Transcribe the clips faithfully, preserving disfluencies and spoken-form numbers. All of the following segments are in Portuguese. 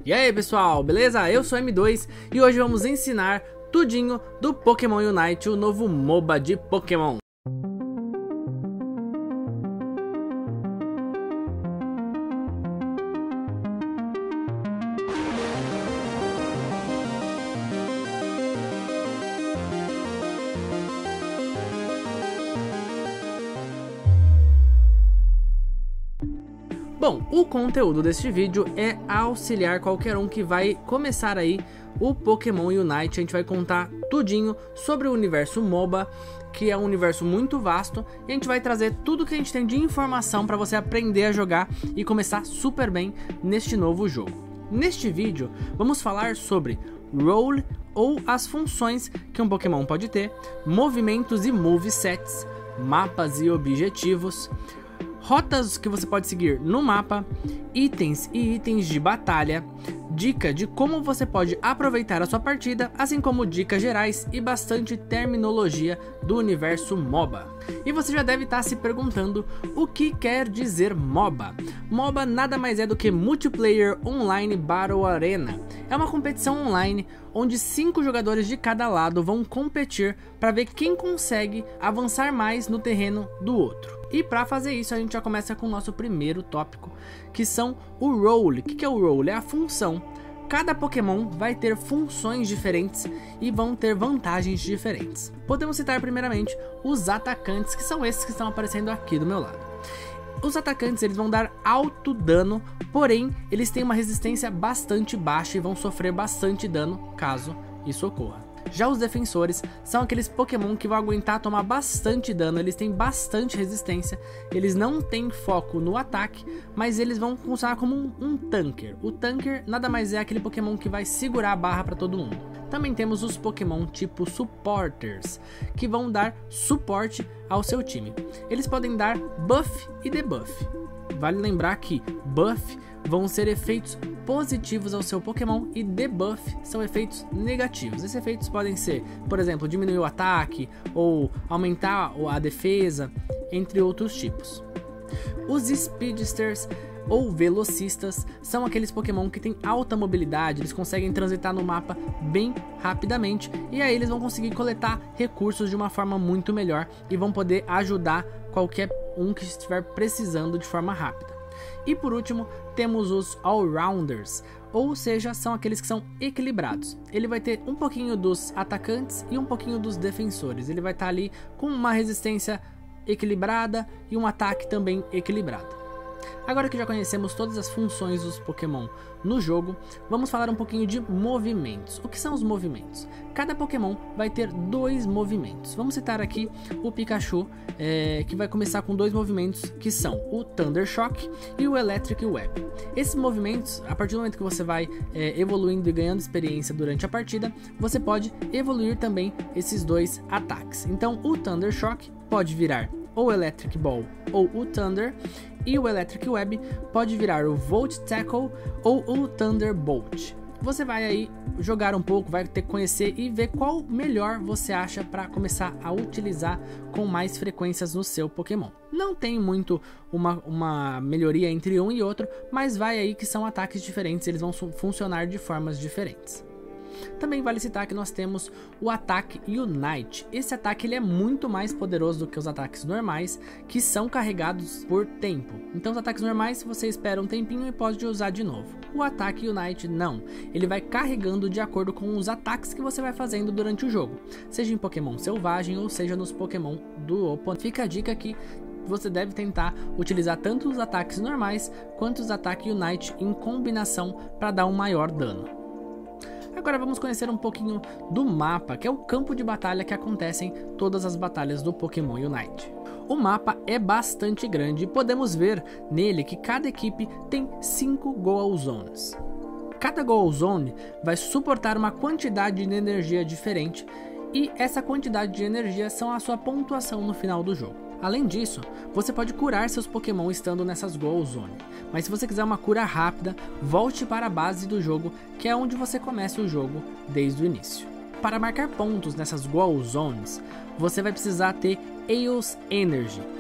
E aí pessoal, beleza? Eu sou M dois e hoje vamos ensinar tudinho do Pokémon Unite, o novo MOBA de Pokémon. Bom, o conteúdo deste vídeo é auxiliar qualquer um que vai começar aí o Pokémon Unite. A gente vai contar tudinho sobre o universo MOBA, que é um universo muito vasto, e a gente vai trazer tudo que a gente tem de informação para você aprender a jogar e começar super bem neste novo jogo. Neste vídeo, vamos falar sobre Role ou as funções que um Pokémon pode ter, movimentos e movesets, mapas e objetivos, rotas que você pode seguir no mapa, itens e itens de batalha, dica de como você pode aproveitar a sua partida, assim como dicas gerais e bastante terminologia do universo MOBA. E você já deve estar se perguntando o que quer dizer MOBA. MOBA nada mais é do que Multiplayer Online Battle Arena. É uma competição online onde cinco jogadores de cada lado vão competir para ver quem consegue avançar mais no terreno do outro. E para fazer isso a gente já começa com o nosso primeiro tópico, que são o Role. O que é o Role? É a função. Cada Pokémon vai ter funções diferentes e vão ter vantagens diferentes. Podemos citar primeiramente os atacantes, que são esses que estão aparecendo aqui do meu lado. Os atacantes eles vão dar alto dano, porém eles têm uma resistência bastante baixa e vão sofrer bastante dano caso isso ocorra. Já os defensores são aqueles Pokémon que vão aguentar tomar bastante dano, eles têm bastante resistência, eles não têm foco no ataque, mas eles vão funcionar como um, um tanker. O tanker nada mais é aquele Pokémon que vai segurar a barra para todo mundo. Também temos os Pokémon tipo supporters, que vão dar suporte ao seu time. Eles podem dar buff e debuff. Vale lembrar que buff vão ser efeitos positivos ao seu Pokémon e debuff são efeitos negativos. Esses efeitos podem ser, por exemplo, diminuir o ataque ou aumentar a defesa, entre outros tipos. Os Speedsters ou Velocistas são aqueles Pokémon que têm alta mobilidade, eles conseguem transitar no mapa bem rapidamente e aí eles vão conseguir coletar recursos de uma forma muito melhor e vão poder ajudar qualquer um que estiver precisando de forma rápida. E por último, temos os Allrounders, ou seja, são aqueles que são equilibrados. Ele vai ter um pouquinho dos atacantes e um pouquinho dos defensores. Ele vai estar ali com uma resistência equilibrada e um ataque também equilibrado. Agora que já conhecemos todas as funções dos Pokémon no jogo, vamos falar um pouquinho de movimentos. O que são os movimentos? Cada Pokémon vai ter dois movimentos. Vamos citar aqui o Pikachu, é, que vai começar com dois movimentos, que são o Thunder Shock e o Electric Web. Esses movimentos, a partir do momento que você vai é, evoluindo e ganhando experiência durante a partida, você pode evoluir também esses dois ataques. Então o Thunder Shock pode virar ou Electric Ball ou o Thunder, e o Electric Web pode virar o Volt Tackle ou o Thunderbolt. Você vai aí jogar um pouco, vai ter que conhecer e ver qual melhor você acha para começar a utilizar com mais frequências no seu Pokémon. Não tem muito uma, uma melhoria entre um e outro, mas vai aí que são ataques diferentes, eles vão funcionar de formas diferentes. Também vale citar que nós temos o ataque Unite. Esse ataque ele é muito mais poderoso do que os ataques normais, que são carregados por tempo. Então os ataques normais você espera um tempinho e pode usar de novo. O ataque Unite não, ele vai carregando de acordo com os ataques que você vai fazendo durante o jogo, seja em Pokémon selvagem ou seja nos Pokémon do oponente. Fica a dica que você deve tentar utilizar tanto os ataques normais quanto os ataques Unite em combinação para dar um maior dano. Agora vamos conhecer um pouquinho do mapa, que é o campo de batalha que acontecem todas as batalhas do Pokémon Unite. O mapa é bastante grande e podemos ver nele que cada equipe tem cinco Goal Zones. Cada Goal Zone vai suportar uma quantidade de energia diferente e essa quantidade de energia são a sua pontuação no final do jogo. Além disso, você pode curar seus Pokémon estando nessas Goal Zone, mas se você quiser uma cura rápida, volte para a base do jogo, que é onde você começa o jogo desde o início. Para marcar pontos nessas Goal Zones, você vai precisar ter Eos Energy.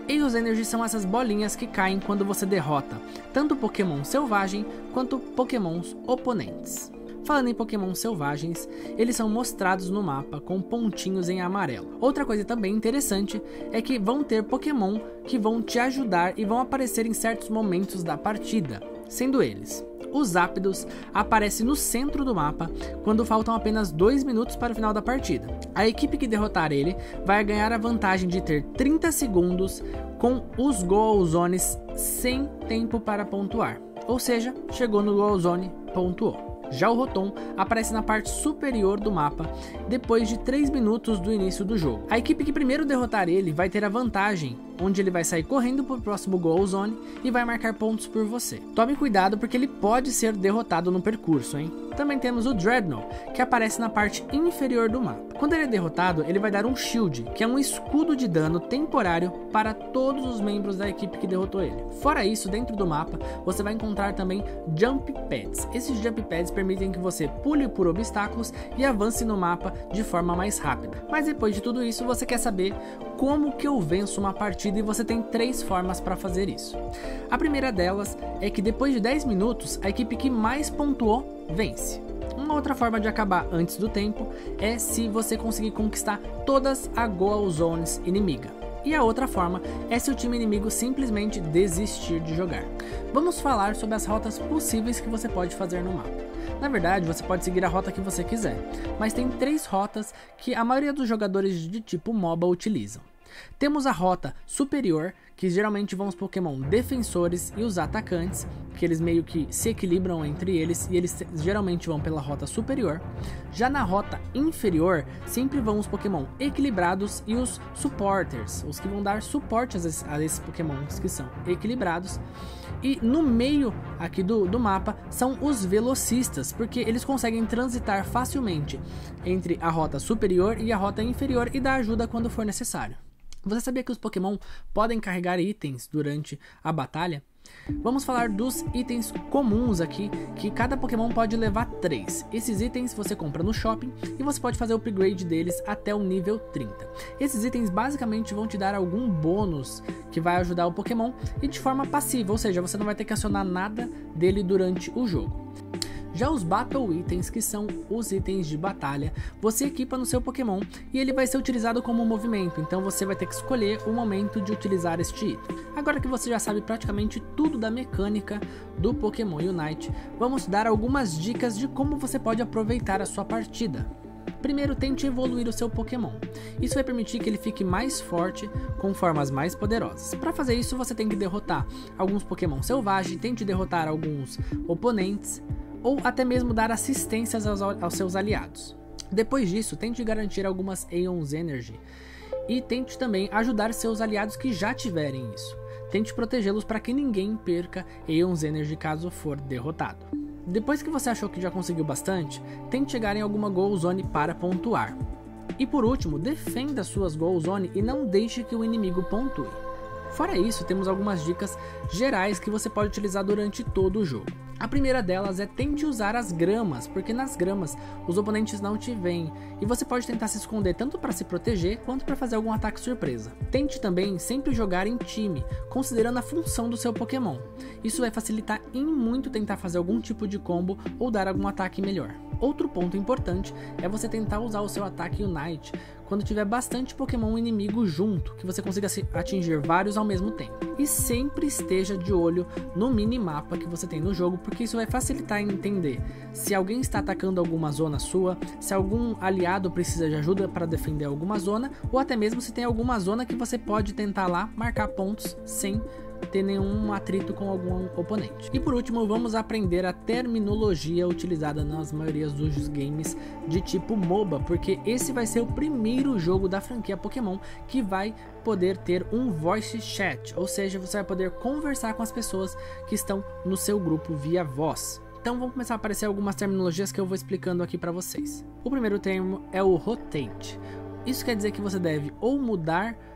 Eos Energy são essas bolinhas que caem quando você derrota tanto Pokémon selvagem quanto Pokémons oponentes. Falando em Pokémon selvagens, eles são mostrados no mapa com pontinhos em amarelo. Outra coisa também interessante é que vão ter Pokémon que vão te ajudar e vão aparecer em certos momentos da partida, sendo eles: o Zapdos aparece no centro do mapa quando faltam apenas dois minutos para o final da partida. A equipe que derrotar ele vai ganhar a vantagem de ter trinta segundos com os Goal Zones sem tempo para pontuar, ou seja, chegou no Goal Zone, pontuou. Já o Rotom aparece na parte superior do mapa depois de três minutos do início do jogo. A equipe que primeiro derrotar ele vai ter a vantagem, onde ele vai sair correndo para o próximo Goal Zone e vai marcar pontos por você. Tome cuidado porque ele pode ser derrotado no percurso, hein? Também temos o Dreadnought, que aparece na parte inferior do mapa. Quando ele é derrotado, ele vai dar um Shield, que é um escudo de dano temporário para todos os membros da equipe que derrotou ele. Fora isso, dentro do mapa, você vai encontrar também Jump Pads. Esses Jump Pads permitem que você pule por obstáculos e avance no mapa de forma mais rápida. Mas depois de tudo isso, você quer saber como que eu venço uma partida, e você tem três formas para fazer isso. A primeira delas é que depois de dez minutos, a equipe que mais pontuou vence. Uma outra forma de acabar antes do tempo é se você conseguir conquistar todas as Goal Zones inimiga. E a outra forma é se o time inimigo simplesmente desistir de jogar. Vamos falar sobre as rotas possíveis que você pode fazer no mapa. Na verdade, você pode seguir a rota que você quiser, mas tem três rotas que a maioria dos jogadores de tipo MOBA utilizam. Temos a rota superior, que geralmente vão os Pokémon defensores e os atacantes, que eles meio que se equilibram entre eles e eles geralmente vão pela rota superior. Já na rota inferior, sempre vão os Pokémon equilibrados e os supporters, os que vão dar suporte a esses, a esses Pokémons que são equilibrados. E no meio aqui do, do mapa são os velocistas, porque eles conseguem transitar facilmente entre a rota superior e a rota inferior e dar ajuda quando for necessário. Você sabia que os Pokémon podem carregar itens durante a batalha? Vamos falar dos itens comuns aqui, que cada Pokémon pode levar três. Esses itens você compra no shopping e você pode fazer o upgrade deles até o nível trinta. Esses itens basicamente vão te dar algum bônus que vai ajudar o Pokémon e de forma passiva, ou seja, você não vai ter que acionar nada dele durante o jogo. Já os Battle Itens, que são os itens de batalha, você equipa no seu Pokémon e ele vai ser utilizado como movimento, então você vai ter que escolher o momento de utilizar este item. Agora que você já sabe praticamente tudo da mecânica do Pokémon Unite, vamos dar algumas dicas de como você pode aproveitar a sua partida. Primeiro, tente evoluir o seu Pokémon. Isso vai permitir que ele fique mais forte com formas mais poderosas. Para fazer isso, você tem que derrotar alguns Pokémon selvagens, tente derrotar alguns oponentes, ou até mesmo dar assistências aos, aos seus aliados. Depois disso, tente garantir algumas Eos Energy e tente também ajudar seus aliados que já tiverem isso. Tente protegê-los para que ninguém perca Eos Energy caso for derrotado. Depois que você achou que já conseguiu bastante, tente chegar em alguma Goal Zone para pontuar. E por último, defenda suas Goal Zone e não deixe que o inimigo pontue. Fora isso, temos algumas dicas gerais que você pode utilizar durante todo o jogo. A primeira delas é tente usar as gramas, porque nas gramas os oponentes não te veem e você pode tentar se esconder tanto para se proteger quanto para fazer algum ataque surpresa. Tente também sempre jogar em time, considerando a função do seu Pokémon. Isso vai facilitar em muito tentar fazer algum tipo de combo ou dar algum ataque melhor. Outro ponto importante é você tentar usar o seu ataque Unite quando tiver bastante Pokémon inimigo junto, que você consiga atingir vários ao mesmo tempo. E sempre esteja de olho no minimapa que você tem no jogo, porque isso vai facilitar em entender se alguém está atacando alguma zona sua, se algum aliado precisa de ajuda para defender alguma zona, ou até mesmo se tem alguma zona que você pode tentar lá marcar pontos sem ter nenhum atrito com algum oponente. E por último, vamos aprender a terminologia utilizada nas maiorias dos games de tipo MOBA, porque esse vai ser o primeiro jogo da franquia Pokémon que vai poder ter um voice chat, ou seja, você vai poder conversar com as pessoas que estão no seu grupo via voz. Então vão começar a aparecer algumas terminologias que eu vou explicando aqui para vocês. O primeiro termo é o rotate. Isso quer dizer que você deve ou mudar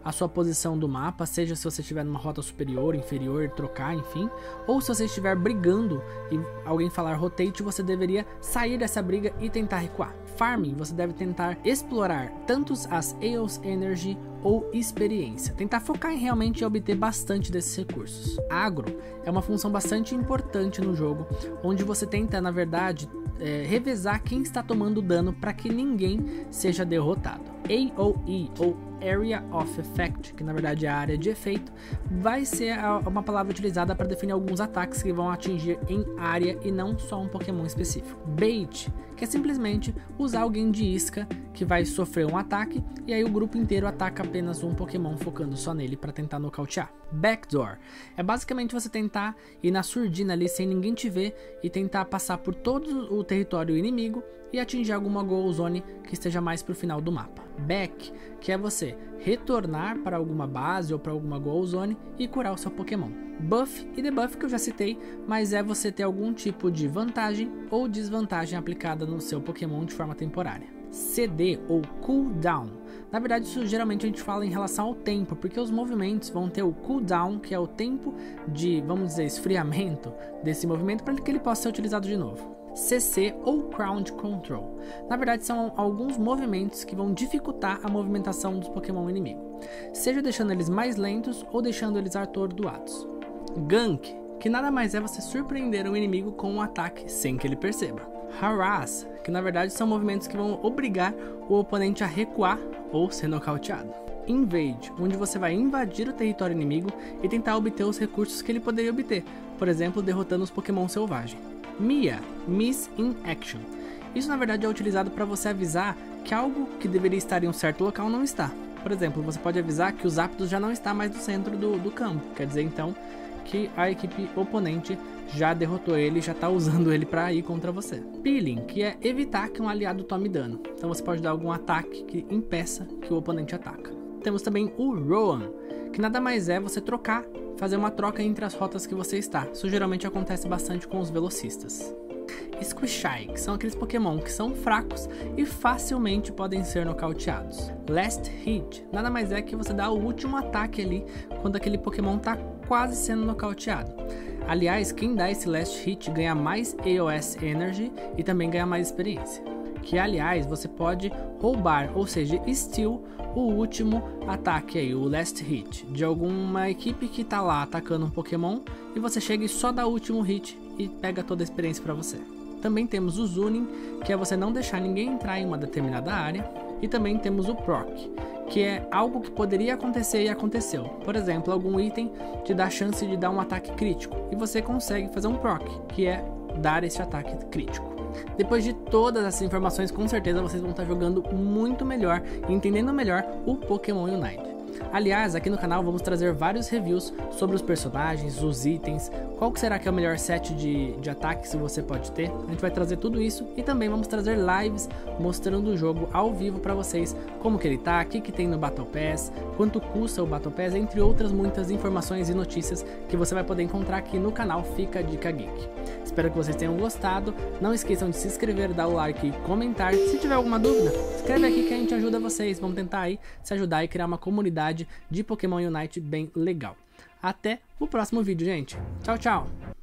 a sua posição do mapa, seja se você estiver numa rota superior, inferior, trocar, enfim, ou se você estiver brigando e alguém falar rotate, você deveria sair dessa briga e tentar recuar. Farming, você deve tentar explorar tanto as Eos Energy ou experiência, tentar focar em realmente obter bastante desses recursos. Agro é uma função bastante importante no jogo, onde você tenta, na verdade, é, revezar quem está tomando dano para que ninguém seja derrotado. A O E, ou Area of Effect, que na verdade é a área de efeito, vai ser uma palavra utilizada para definir alguns ataques que vão atingir em área e não só um Pokémon específico. Bait, que é simplesmente usar alguém de isca que vai sofrer um ataque e aí o grupo inteiro ataca apenas um Pokémon focando só nele para tentar nocautear. Backdoor é basicamente você tentar ir na surdina ali sem ninguém te ver e tentar passar por todo o território inimigo e atingir alguma goal zone que esteja mais para o final do mapa. Back, que é você retornar para alguma base ou para alguma goal zone e curar o seu Pokémon. Buff e debuff, que eu já citei, mas é você ter algum tipo de vantagem ou desvantagem aplicada no seu Pokémon de forma temporária. C D, ou cooldown. Na verdade, isso geralmente a gente fala em relação ao tempo, porque os movimentos vão ter o cooldown, que é o tempo de, vamos dizer, esfriamento desse movimento para que ele possa ser utilizado de novo. C C, ou Crowd Control. Na verdade, são alguns movimentos que vão dificultar a movimentação dos Pokémon inimigo, seja deixando eles mais lentos ou deixando eles atordoados. Gank, que nada mais é você surpreender o inimigo com um ataque sem que ele perceba. Harass, que na verdade são movimentos que vão obrigar o oponente a recuar ou ser nocauteado. Invade, onde você vai invadir o território inimigo e tentar obter os recursos que ele poderia obter, por exemplo, derrotando os Pokémon selvagens. Mia, Miss in Action. Isso na verdade é utilizado para você avisar que algo que deveria estar em um certo local não está. Por exemplo, você pode avisar que o Zapdos já não está mais no centro do, do campo, quer dizer então que a equipe oponente já derrotou ele e já está usando ele para ir contra você. Peeling, que é evitar que um aliado tome dano. Então você pode dar algum ataque que impeça que o oponente ataca. Temos também o Roam, que nada mais é você trocar, fazer uma troca entre as rotas que você está. Isso geralmente acontece bastante com os velocistas. Squishy, que são aqueles Pokémon que são fracos e facilmente podem ser nocauteados. Last Hit, nada mais é que você dá o último ataque ali quando aquele Pokémon está quase sendo nocauteado. Aliás, quem dá esse Last Hit ganha mais E O S Energy e também ganha mais experiência. Que aliás, você pode roubar, ou seja, steal o último ataque aí, o Last Hit, de alguma equipe que tá lá atacando um Pokémon e você chega e só dá o último hit e pega toda a experiência para você. Também temos o Zuning, que é você não deixar ninguém entrar em uma determinada área, e também temos o Proc, que é algo que poderia acontecer e aconteceu. Por exemplo, algum item te dá a chance de dar um ataque crítico e você consegue fazer um Proc, que é dar esse ataque crítico. Depois de todas essas informações, com certeza vocês vão estar jogando muito melhor e entendendo melhor o Pokémon Unite. Aliás, aqui no canal vamos trazer vários reviews sobre os personagens, os itens, qual que será que é o melhor set de, de ataques que você pode ter. A gente vai trazer tudo isso e também vamos trazer lives mostrando o jogo ao vivo para vocês, como que ele tá, o que, que tem no Battle Pass, quanto custa o Battle Pass, entre outras muitas informações e notícias que você vai poder encontrar aqui no canal Fica a Dica Geek. Espero que vocês tenham gostado, não esqueçam de se inscrever, dar o like e comentar. Se tiver alguma dúvida, escreve aqui que a gente ajuda vocês, vamos tentar aí se ajudar e criar uma comunidade de Pokémon Unite bem legal. Até o próximo vídeo, gente. Tchau, tchau!